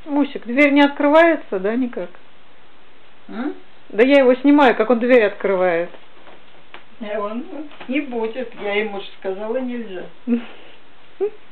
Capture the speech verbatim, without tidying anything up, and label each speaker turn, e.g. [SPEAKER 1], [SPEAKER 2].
[SPEAKER 1] Мусик, дверь не открывается, да, никак?
[SPEAKER 2] М?
[SPEAKER 1] Да я его снимаю, как он дверь открывает.
[SPEAKER 2] А он не будет, я ему же сказала, нельзя.